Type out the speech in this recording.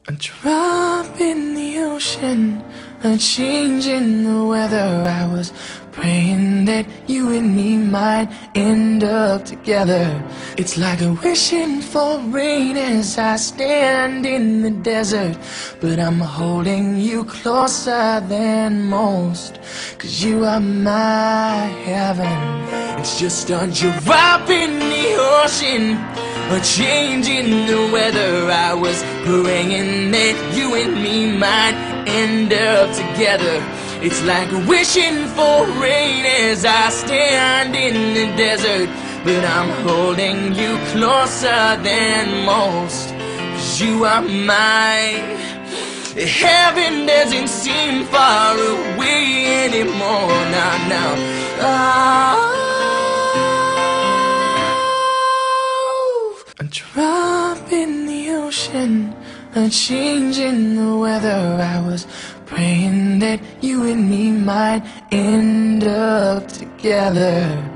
A drop in the ocean, a change in the weather. I was praying that you and me might end up together. It's like a wishing for rain as I stand in the desert, but I'm holding you closer than most, 'cause you are my heaven. It's just a drop in the ocean, a change in the weather. I was praying that you and me might end up together. It's like wishing for rain as I stand in the desert, but I'm holding you closer than most, 'cause you are mine. Heaven doesn't seem far away anymore now. A drop in the ocean, a change in the weather. I was praying that you and me might end up together.